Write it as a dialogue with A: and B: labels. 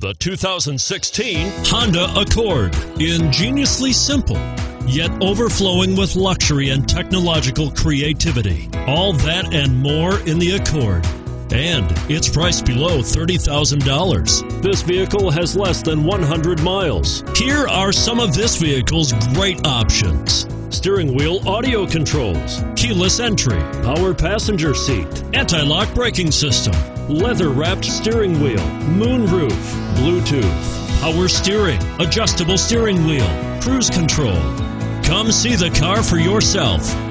A: The 2016 Honda Accord. Ingeniously simple, yet overflowing with luxury and technological creativity. All that and more in the Accord. And it's priced below $30,000. This vehicle has less than 100 miles. Here are some of this vehicle's great options: steering wheel audio controls, keyless entry, power passenger seat, anti-lock braking system, leather-wrapped steering wheel, moonroof, Bluetooth, power steering, adjustable steering wheel, cruise control. Come see the car for yourself.